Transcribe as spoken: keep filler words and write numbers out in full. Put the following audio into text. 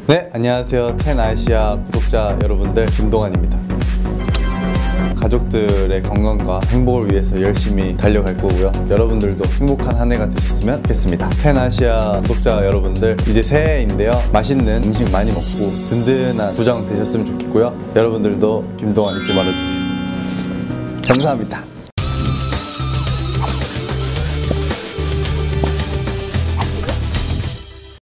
네, 안녕하세요. 텐아시아 구독자 여러분들, 김동환입니다. 가족들의 건강과 행복을 위해서 열심히 달려갈 거고요. 여러분들도 행복한 한 해가 되셨으면 좋겠습니다. 텐아시아 구독자 여러분들, 이제 새해인데요. 맛있는 음식 많이 먹고 든든한 구정 되셨으면 좋겠고요. 여러분들도 김동환 잊지 말아주세요. 감사합니다.